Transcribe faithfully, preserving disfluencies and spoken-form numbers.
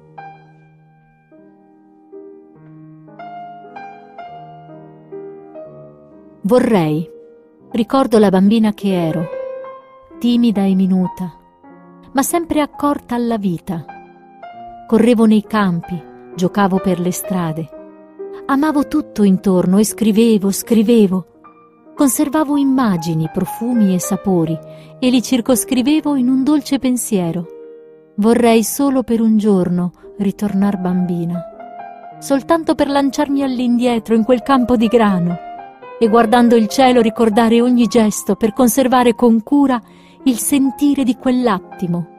Vorrei. Ricordo la bambina che ero, timida e minuta, ma sempre accorta alla vita. Correvo nei campi, giocavo per le strade. Amavo tutto intorno e scrivevo, scrivevo. Conservavo immagini, profumi e sapori e li circoscrivevo in un dolce pensiero. Vorrei solo per un giorno ritornar bambina, soltanto per lanciarmi all'indietro in quel campo di grano e guardando il cielo ricordare ogni gesto per conservare con cura il sentire di quell'attimo